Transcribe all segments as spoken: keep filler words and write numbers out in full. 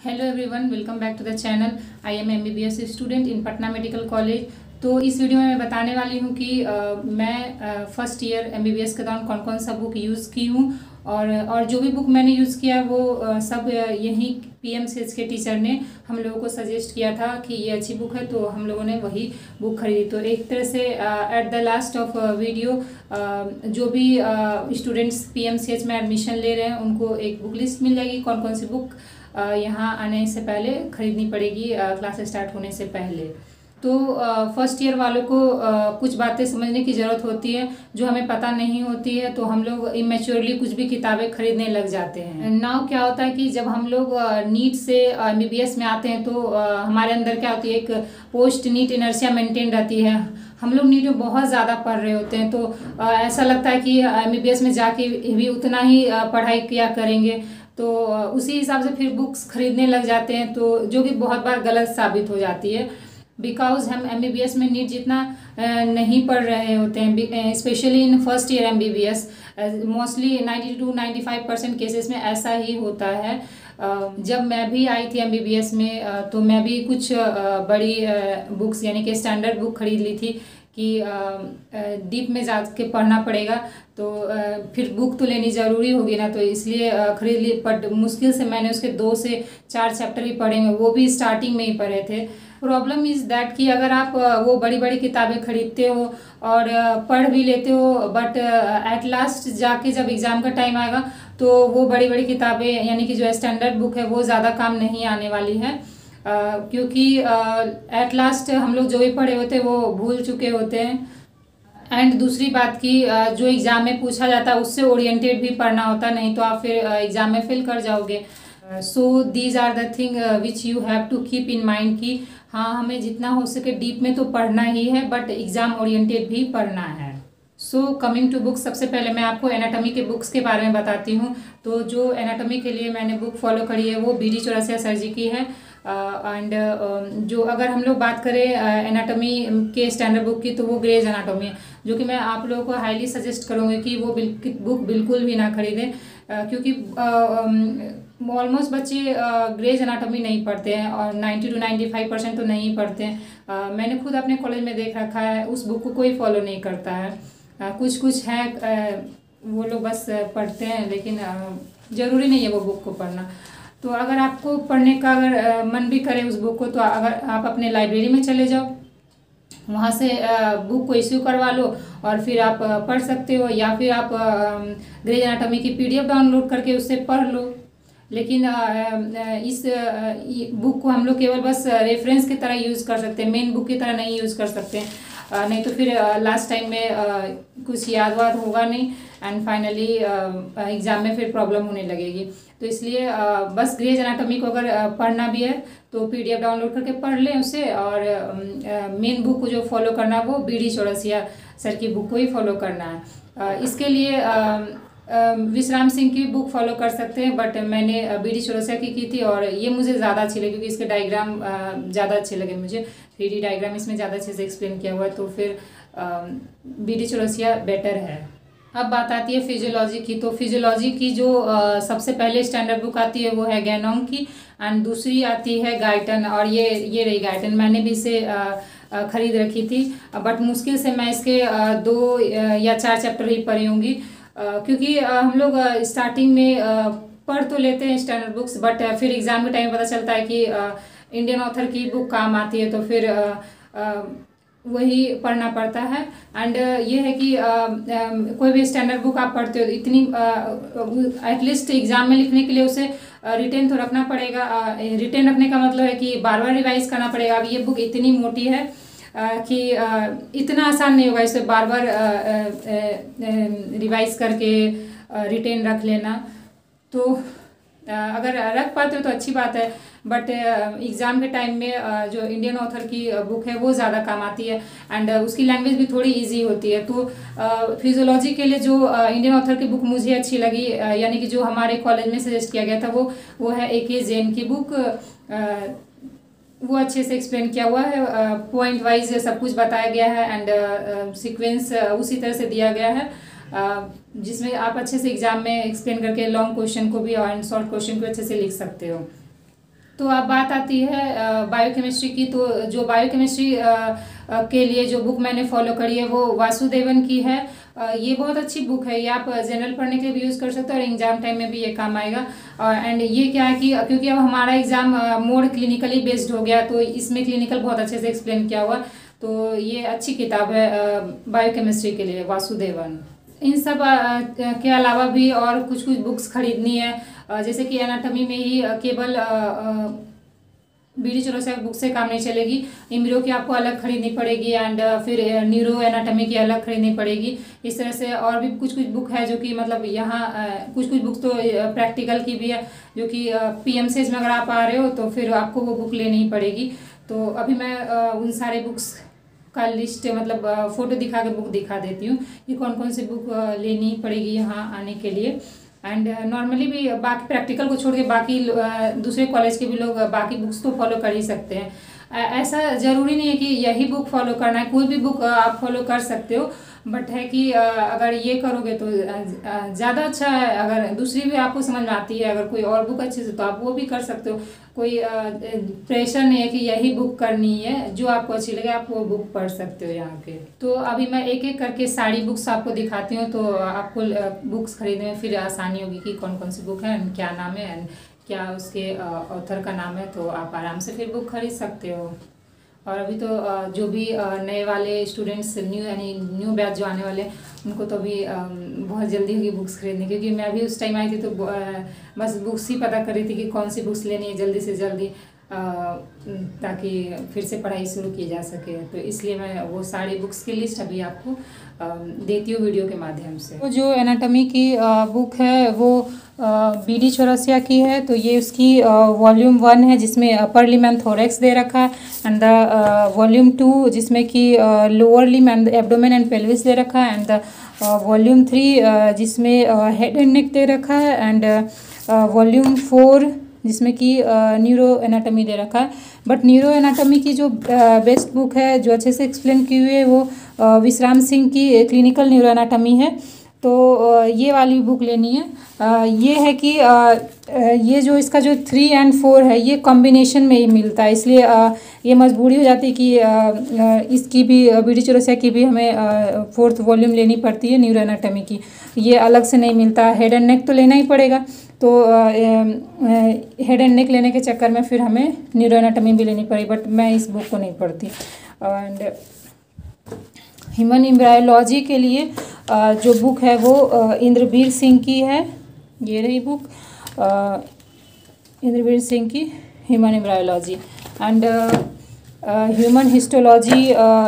Hello everyone, welcome back to the channel. I am MBBS student in Patna medical college. तो इस video में मैं बताने वाली हूँ कि आ, मैं फर्स्ट ईयर एमबीबीएस के दौरान कौन कौन सा बुक यूज़ की हूँ और और जो भी बुक मैंने यूज़ किया वो आ, सब यहीं पीएमसीएच के टीचर ने हम लोगों को सजेस्ट किया था कि ये अच्छी बुक है, तो हम लोगों ने वही बुक खरीदी। तो एक तरह से at the last of video जो भी स्टूडेंट्स पीएमसीएच में एडमिशन ले रहे हैं उनको एक बुक लिस्ट मिल जाएगी, कौन कौन सी बुक यहाँ आने से पहले खरीदनी पड़ेगी, क्लास स्टार्ट होने से पहले। तो फर्स्ट ईयर वालों को uh, कुछ बातें समझने की ज़रूरत होती है जो हमें पता नहीं होती है, तो हम लोग इमेच्योरली कुछ भी किताबें खरीदने लग जाते हैं। नाउ क्या होता है कि जब हम लोग नीट से एमबीबीएस में आते हैं तो uh, हमारे अंदर क्या होती है, एक पोस्ट नीट इनर्शिया मेंटेन रहती है। हम लोग नीट में बहुत ज़्यादा पढ़ रहे होते हैं, तो uh, ऐसा लगता है कि एमबीबीएस में जाके भी उतना ही uh, पढ़ाई किया करेंगे, तो उसी हिसाब से फिर बुक्स खरीदने लग जाते हैं, तो जो कि बहुत बार गलत साबित हो जाती है। बिकॉज हम एमबीबीएस में नीट जितना नहीं पढ़ रहे होते हैं, specially in first year MBBS. Mostly ninety two ninety five percent cases में ऐसा ही होता है। जब मैं भी आई थी एमबीबीएस में तो मैं भी कुछ बड़ी बुक्स यानी कि स्टैंडर्ड बुक खरीद ली थी कि डीप में जा के पढ़ना पड़ेगा, तो फिर बुक तो लेनी ज़रूरी होगी ना, तो इसलिए खरीद ली। बट मुश्किल से मैंने उसके दो से चार चैप्टर ही पढ़े हैं, वो भी स्टार्टिंग में ही पढ़े थे। प्रॉब्लम इज़ दैट कि अगर आप वो बड़ी बड़ी किताबें खरीदते हो और पढ़ भी लेते हो, बट एट लास्ट जाके जब एग्ज़ाम का टाइम आएगा तो वो बड़ी बड़ी किताबें यानी कि जो स्टैंडर्ड बुक है वो ज़्यादा काम नहीं आने वाली है, Uh, क्योंकि एट uh, लास्ट हम लोग जो भी पढ़े होते हैं वो भूल चुके होते हैं। एंड दूसरी बात कि uh, जो एग्ज़ाम में पूछा जाता है उससे ओरिएंटेड भी पढ़ना होता है, नहीं तो आप फिर एग्ज़ाम uh, में फेल कर जाओगे। So these are the thing which you have to keep in mind कि हाँ, हमें जितना हो सके डीप में तो पढ़ना ही है, बट एग्ज़ाम ओरिएंटेड भी पढ़ना है। सो कमिंग टू बुक्स, सबसे पहले मैं आपको एनाटॉमी के बुक्स के बारे में बताती हूँ। तो जो एनाटॉमी के लिए मैंने बुक फॉलो करी है वो B D Chaurasia sir ji की है। एंड uh, uh, जो अगर हम लोग बात करें एनाटॉमी uh, के स्टैंडर्ड बुक की, तो वो ग्रेज एनाटॉमी है, जो कि मैं आप लोगों को हाईली सजेस्ट करूँगी कि वो बिल, बुक बिल्कुल भी ना खरीदें, uh, क्योंकि ऑलमोस्ट uh, um, बच्चे ग्रेज uh, एनाटॉमी नहीं पढ़ते हैं और ninety two ninety five percent तो नहीं पढ़ते हैं। uh, मैंने खुद अपने कॉलेज में देख रखा है, उस बुक को कोई फॉलो नहीं करता है। uh, कुछ कुछ है uh, वो लोग बस पढ़ते हैं, लेकिन uh, ज़रूरी नहीं है वो बुक को पढ़ना। तो अगर आपको पढ़ने का अगर मन भी करे उस बुक को, तो अगर आप अपने लाइब्रेरी में चले जाओ, वहाँ से बुक को इश्यू करवा लो और फिर आप पढ़ सकते हो, या फिर आप ग्रेज एनाटॉमी की पीडीएफ डाउनलोड करके उससे पढ़ लो। लेकिन इस बुक को हम लोग केवल बस रेफरेंस की तरह यूज़ कर सकते हैं, मेन बुक की तरह नहीं यूज़ कर सकते हैं, नहीं तो फिर लास्ट टाइम में कुछ याद वाद होगा नहीं, एंड फाइनली एग्ज़ाम में फिर प्रॉब्लम होने लगेगी। तो इसलिए बस ग्रेज एनाटॉमी को अगर पढ़ना भी है तो पीडीएफ डाउनलोड करके पढ़ लें उसे, और मेन बुक को जो फॉलो करना है वो बी डी चौरसिया सर की बुक को ही फॉलो करना है। इसके लिए विश्राम सिंह की बुक फॉलो कर सकते हैं, बट मैंने बी डी चौरसिया की की थी और ये मुझे ज़्यादा अच्छी लगी क्योंकि इसके डायग्राम ज़्यादा अच्छे लगे मुझे, थ्री डी डायग्राम इसमें ज़्यादा अच्छे से एक्सप्लेन किया हुआ है, तो फिर बी डी चौरसिया बेटर है। अब बात आती है फिजियोलॉजी की। तो फिजियोलॉजी की जो आ, सबसे पहले स्टैंडर्ड बुक आती है वो है गैनोंग की, एंड दूसरी आती है गाइटन, और ये ये रही गाइटन। मैंने भी इसे ख़रीद रखी थी, बट मुश्किल से मैं इसके आ, दो या चार चैप्टर ही पढ़ी होंगी, क्योंकि आ, हम लोग स्टार्टिंग में आ, पढ़ तो लेते हैं स्टैंडर्ड बुक्स, बट फिर एग्ज़ाम के टाइम पता चलता है कि आ, इंडियन ऑथर की बुक काम आती है, तो फिर आ, आ, वही पढ़ना पड़ता है। एंड ये है कि आ, आ, कोई भी स्टैंडर्ड बुक आप पढ़ते हो इतनी एटलीस्ट एग्ज़ाम में लिखने के लिए उसे रिटेन तो रखना पड़ेगा। रिटेन रखने का मतलब है कि बार बार रिवाइज करना पड़ेगा। अब ये बुक इतनी मोटी है आ, कि आ, इतना आसान नहीं होगा इसे बार बार रिवाइज करके रिटेन रख लेना। तो अगर रख पाते हो तो अच्छी बात है, बट एग्ज़ाम के टाइम में जो इंडियन ऑथर की बुक है वो ज़्यादा काम आती है, एंड उसकी लैंग्वेज भी थोड़ी इजी होती है। तो फिजियोलॉजी के लिए जो इंडियन ऑथर की बुक मुझे अच्छी लगी, यानी कि जो हमारे कॉलेज में सजेस्ट किया गया था, वो वो है ए के जैन की बुक। वो अच्छे से एक्सप्लेन किया हुआ है, पॉइंट वाइज सब कुछ बताया गया है, एंड सीक्वेंस उसी तरह से दिया गया है, जिसमें आप अच्छे से एग्जाम में एक्सप्लेन करके लॉन्ग क्वेश्चन को भी और शॉर्ट क्वेश्चन को अच्छे से लिख सकते हो। तो अब बात आती है बायोकेमिस्ट्री की। तो जो बायोकेमिस्ट्री के लिए जो बुक मैंने फॉलो करी है वो वासुदेवन की है। ये बहुत अच्छी बुक है, ये आप जनरल पढ़ने के लिए भी यूज़ कर सकते हो और एग्जाम टाइम में भी ये काम आएगा। एंड ये क्या है कि क्योंकि अब हमारा एग्जाम मोड क्लिनिकली बेस्ड हो गया, तो इसमें क्लिनिकल बहुत अच्छे से एक्सप्लेन किया हुआ, तो ये अच्छी किताब है बायोकेमिस्ट्री के लिए, वासुदेवन। इन सब के अलावा भी और कुछ कुछ बुक्स खरीदनी है, जैसे कि एनाटॉमी में ही केवल बी डी चौरसिया बुक से काम नहीं चलेगी, इम्ब्रियो की आपको अलग खरीदनी पड़ेगी एंड फिर न्यूरो एनाटॉमी की अलग खरीदनी पड़ेगी। इस तरह से और भी कुछ कुछ बुक है जो कि मतलब यहाँ कुछ कुछ बुक्स तो प्रैक्टिकल की भी है, जो कि पी एम सी एच में अगर आप आ रहे हो तो फिर आपको वो बुक लेनी ही पड़ेगी। तो अभी मैं उन सारे बुक्स का लिस्ट मतलब फ़ोटो दिखा के बुक दिखा देती हूँ कि कौन कौन सी बुक लेनी पड़ेगी यहाँ आने के लिए। एंड नॉर्मली भी बाकी प्रैक्टिकल को छोड़ के बाकी दूसरे कॉलेज के भी लोग बाकी बुक्स तो फॉलो कर ही सकते हैं। ऐसा ज़रूरी नहीं है कि यही बुक फॉलो करना है, कोई भी बुक आप फॉलो कर सकते हो, बट है कि अगर ये करोगे तो ज़्यादा अच्छा है। अगर दूसरी भी आपको समझ में आती है, अगर कोई और बुक अच्छे से, तो आप वो भी कर सकते हो। कोई प्रेशर नहीं है कि यही बुक करनी है, जो आपको अच्छी लगे आप वो बुक पढ़ सकते हो यहाँ के। तो अभी मैं एक एक करके सारी बुक्स आपको दिखाती हूँ, तो आपको बुक्स खरीदने में फिर आसानी होगी कि कौन कौन सी बुक है, क्या नाम है एंड क्या उसके ऑथर का नाम है, तो आप आराम से फिर बुक खरीद सकते हो। और अभी तो जो भी नए वाले स्टूडेंट्स, न्यू यानी न्यू बैच जो आने वाले, उनको तो अभी बहुत जल्दी होगी बुक्स खरीदने, क्योंकि मैं अभी उस टाइम आई थी तो बस बुक्स ही पता कर रही थी कि कौन सी बुक्स लेनी है जल्दी से जल्दी, ताकि फिर से पढ़ाई शुरू की जा सके। तो इसलिए मैं वो सारी बुक्स की लिस्ट अभी आपको देती हूँ वीडियो के माध्यम से। तो जो एनाटॉमी की बुक है वो बी डी चौरसिया की है, तो ये उसकी वॉल्यूम वन है जिसमें अपर लिम एंड थोरेक्स दे रखा है, एंड द वॉल्यूम टू जिसमें कि lower limb and abdomen and pelvis दे रखा है, एंड द वॉल्यूम थ्री जिसमें हेड एंड नेक दे रखा है, एंड वॉल्यूम फोर जिसमें कि न्यूरो एनाटॉमी दे रखा है। बट न्यूरो एनाटॉमी की जो बेस्ट बुक है, जो अच्छे से एक्सप्लेन की हुई है, वो विश्राम सिंह की क्लिनिकल न्यूरो एनाटॉमी है, तो ये वाली बुक लेनी है। ये है कि ये जो इसका जो थ्री एंड फोर है ये कॉम्बिनेशन में ही मिलता है, इसलिए ये मजबूरी हो जाती है कि इसकी भी बी डी चौरसिया की भी हमें फोर्थ वॉल्यूम लेनी पड़ती है न्यूरो एनाटॉमी की, ये अलग से नहीं मिलता। हेड एंड नेक तो लेना ही पड़ेगा, तो हेड एंड नेक लेने के चक्कर में फिर हमें न्यूरो एनाटॉमी भी लेनी पड़ी, बट मैं इस बुक को नहीं पढ़ती। एंड ह्यूमन एम्ब्रायोलॉजी के लिए जो बुक है वो इंद्रवीर सिंह की है, ये रही बुक इंद्रवीर सिंह की human embryology. And human histology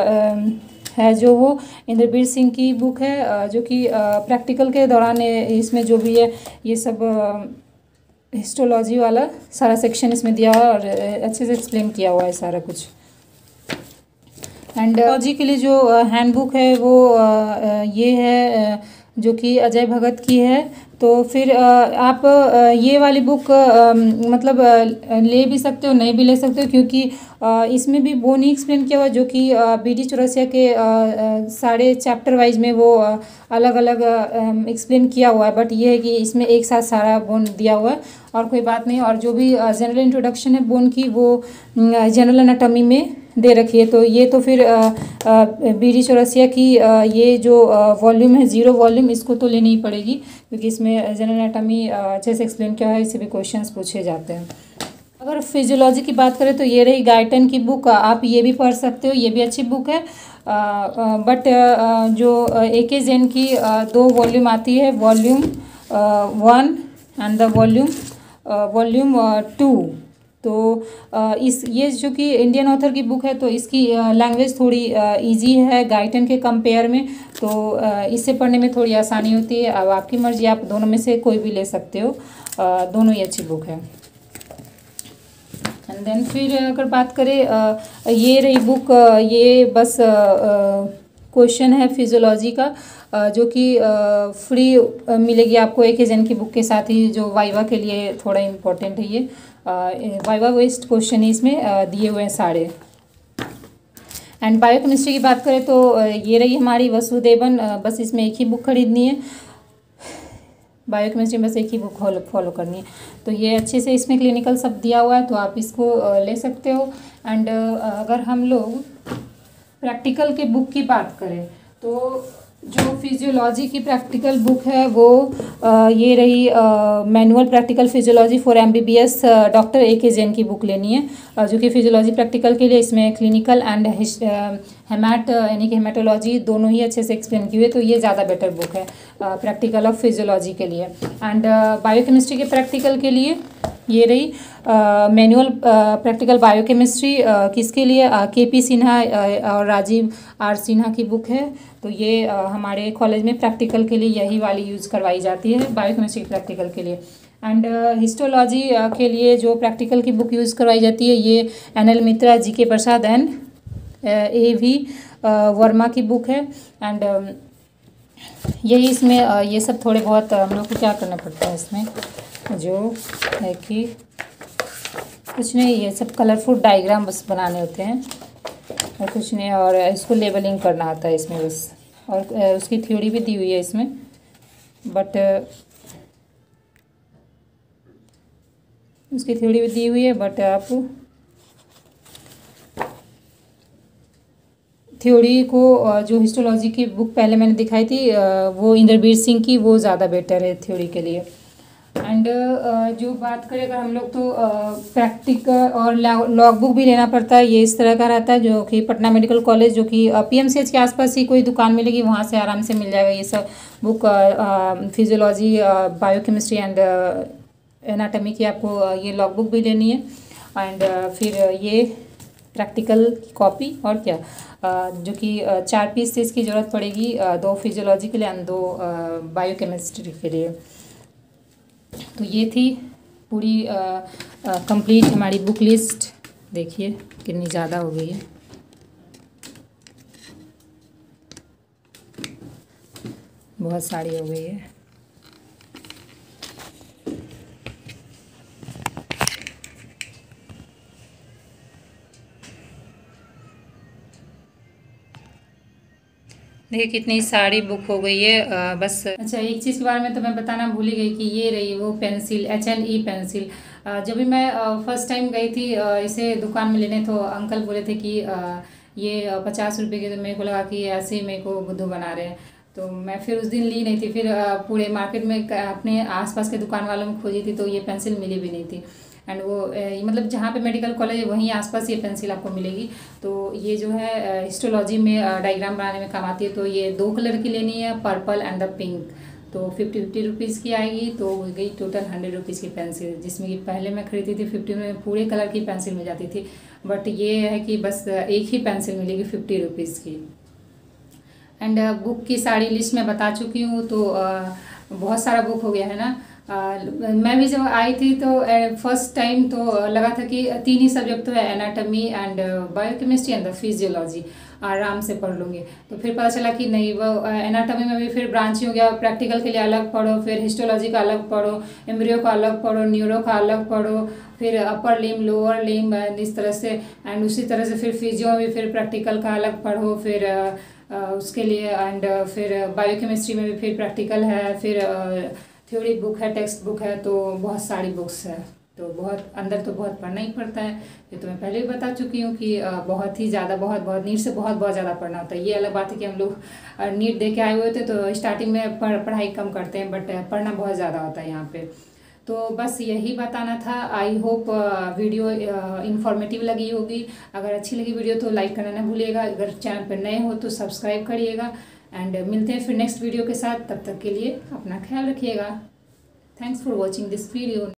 है जो वो इंद्रवीर सिंह की बुक है, जो कि प्रैक्टिकल के दौरान इसमें जो भी है ये सब हिस्टोलॉजी वाला सारा सेक्शन इसमें दिया हुआ और अच्छे से एक्सप्लेन किया हुआ है सारा कुछ। एंड लॉजी के लिए जो हैंडबुक है वो ये है जो कि अजय भगत की है, तो फिर आप ये वाली बुक मतलब ले भी सकते हो, नहीं भी ले सकते हो, क्योंकि इसमें भी वो नहीं एक्सप्लेन किया हुआ जो कि बी डी चौरसिया के सारे चैप्टर वाइज में वो अलग अलग एक्सप्लेन किया हुआ है, बट ये है कि इसमें एक साथ सारा बोन दिया हुआ है और कोई बात नहीं। और जो भी जनरल इंट्रोडक्शन है बोन की वो जनरल एनाटॉमी में दे रखी है, तो ये तो फिर बी डी चौरसिया की ये जो वॉल्यूम है ज़ीरो वॉल्यूम, इसको तो लेनी ही पड़ेगी, क्योंकि इसमें जनरल एनाटॉमी अच्छे से एक्सप्लेन किया है, इससे भी क्वेश्चंस पूछे जाते हैं। अगर फिजियोलॉजी की बात करें तो ये रही गाइटन की बुक, आप ये भी पढ़ सकते हो, ये भी अच्छी बुक है। बट जो ए के जैन की दो वॉल्यूम आती है, volume one and the volume volume two, तो इस ये जो कि इंडियन ऑथर की बुक है, तो इसकी लैंग्वेज थोड़ी इजी है गाइटन के कंपेयर में, तो इससे पढ़ने में थोड़ी आसानी होती है। अब आपकी मर्जी, आप दोनों में से कोई भी ले सकते हो, दोनों ही अच्छी बुक है। एंड देन फिर अगर बात करें, ये रही बुक, ये बस क्वेश्चन है फिजियोलॉजी का, जो कि फ्री मिलेगी आपको एक जन की बुक के साथ ही, जो वाइवा के लिए थोड़ा इम्पोर्टेंट है। ये वाइवा वेस्ट क्वेश्चन ही इसमें दिए हुए हैं सारे। एंड बायोकेमिस्ट्री की बात करें तो ये रही हमारी वसुदेवन, बस इसमें एक ही बुक खरीदनी है। बायोकेमिस्ट्री में बस एक ही बुक फॉलो करनी है। तो ये अच्छे से इसमें क्लिनिकल सब दिया हुआ है, तो आप इसको ले सकते हो। एंड अगर हम लोग प्रैक्टिकल के बुक की बात करें तो जो फिजियोलॉजी की प्रैक्टिकल बुक है वो आ, ये रही manual practical physiology for MBBS doctor A K Jain की बुक लेनी है, आ, जो कि फिजियोलॉजी प्रैक्टिकल के लिए इसमें क्लिनिकल एंड हेमाट यानी कि हेमाटोलॉजी दोनों ही अच्छे से एक्सप्लेन की हुई है। तो ये ज़्यादा बेटर बुक है प्रैक्टिकल ऑफ फिजियोलॉजी के लिए। एंड बायोकेमिस्ट्री के प्रैक्टिकल के लिए ये रही मैनुअल प्रैक्टिकल बायोकेमिस्ट्री किसके लिए, के पी सिन्हा और राजीव आर सिन्हा की बुक है। तो ये uh, हमारे कॉलेज में प्रैक्टिकल के लिए यही वाली यूज़ करवाई जाती है बायोकेमिस्ट्री प्रैक्टिकल के लिए। एंड हिस्टोलॉजी uh, के लिए जो प्रैक्टिकल की बुक यूज़ करवाई जाती है ये N L Mitra, G K Prasad and A V Verma की बुक है। एंड uh, यही इसमें uh, ये सब थोड़े बहुत हम लोग को क्या करना पड़ता है इसमें, जो है कि कुछ नहीं, ये सब कलरफुल डायग्राम बस बनाने होते हैं और कुछ नहीं, और इसको लेबलिंग करना आता है इसमें बस। और उसकी थ्योरी भी दी हुई है इसमें, बट उसकी थ्योरी भी दी हुई है बट आप थ्योरी को जो हिस्टोलॉजी की बुक पहले मैंने दिखाई थी वो इंद्रवीर सिंह की, वो ज़्यादा बेटर है थ्योरी के लिए। एंड uh, जो बात करें अगर हम लोग तो प्रैक्टिकल uh, और लॉग बुक भी लेना पड़ता है। ये इस तरह का रहता है जो कि पटना मेडिकल कॉलेज जो कि पीएमसीएच के आसपास ही कोई दुकान मिलेगी, वहाँ से आराम से मिल जाएगा ये सब book. Physiology, biochemistry and anatomy की आपको uh, ये लॉग बुक भी लेनी है। एंड uh, फिर ये प्रैक्टिकल कॉपी और क्या uh, जो कि uh, चार पीस से इसकी ज़रूरत पड़ेगी, uh, दो फिजियोलॉजी के लिए एंड दो बायोकेमिस्ट्री के लिए। तो ये थी पूरी कंप्लीट हमारी बुक लिस्ट। देखिए कितनी ज़्यादा हो गई है, बहुत सारी हो गई है। देखिए कितनी सारी बुक हो गई है। आ, बस अच्छा एक चीज़ के बारे में तो मैं बताना भूल ही गई कि ये रही वो pencil, H N E pencil. जब भी मैं फर्स्ट टाइम गई थी आ, इसे दुकान में लेने, तो अंकल बोले थे कि आ, ये पचास रुपये की, तो मेरे को लगा कि ऐसे ही मेरे को बुद्धू बना रहे हैं। तो मैं फिर उस दिन ली नहीं थी। फिर आ, पूरे मार्केट में अपने आसपास के दुकान वालों में खोजी थी तो ये पेंसिल मिली भी नहीं थी। एंड वो ए, मतलब जहाँ पे मेडिकल कॉलेज है वहीं आसपास ये पेंसिल आपको मिलेगी। तो ये जो है हिस्टोलॉजी में डायग्राम बनाने में काम आती है। तो ये दो कलर की लेनी है, पर्पल एंड द पिंक। तो फिफ्टी फिफ्टी रुपीज़ की आएगी, तो हो गई टोटल हंड्रेड रुपीज़ की पेंसिल, जिसमें कि पहले मैं खरीदी थी फिफ्टी में पूरे कलर की पेंसिल मिल जाती थी। बट ये है कि बस एक ही पेंसिल मिलेगी फिफ्टी रुपीज़ की। एंड बुक की सारी लिस्ट मैं बता चुकी हूँ। तो बहुत सारा बुक हो गया है ना। Uh, मैं भी जब आई थी तो फर्स्ट टाइम तो लगा था कि तीन ही सब्जेक्ट तो है, anatomy and biochemistry and the physiology, आराम से पढ़ लूँगी। तो फिर पता चला कि नहीं, वो एनाटॉमी में भी फिर ब्रांच हो गया, प्रैक्टिकल के लिए अलग पढ़ो, फिर हिस्टोलॉजी का अलग पढ़ो, एम्ब्रियो का अलग पढ़ो, न्यूरो का अलग पढ़ो, फिर अपर लिम, लोअर लिम, इस तरह से। एंड उसी तरह से फिर फिजियो में भी फिर प्रैक्टिकल का अलग पढ़ो, फिर uh, उसके लिए। एंड फिर बायोकेमिस्ट्री में भी फिर प्रैक्टिकल है, फिर थ्योरी बुक है, टेक्स्ट बुक है। तो बहुत सारी बुक्स है, तो बहुत अंदर तो बहुत पढ़ना ही पड़ता है। ये तो मैं पहले भी बता चुकी हूँ कि बहुत ही ज़्यादा, बहुत बहुत नीट से बहुत बहुत ज़्यादा पढ़ना होता है। ये अलग बात है कि हम लोग नीट दे के आए हुए थे तो स्टार्टिंग में पढ़ पढ़ाई कम करते हैं, बट पढ़ना बहुत ज़्यादा होता है यहाँ पे। तो बस यही बताना था। आई होप वीडियो इन्फॉर्मेटिव लगी होगी। अगर अच्छी लगी वीडियो तो लाइक करना ना भूलिएगा। अगर चैनल पर नए हो तो सब्सक्राइब करिएगा। एंड मिलते हैं फिर नेक्स्ट वीडियो के साथ। तब तक के लिए अपना ख्याल रखिएगा। Thanks for watching this video.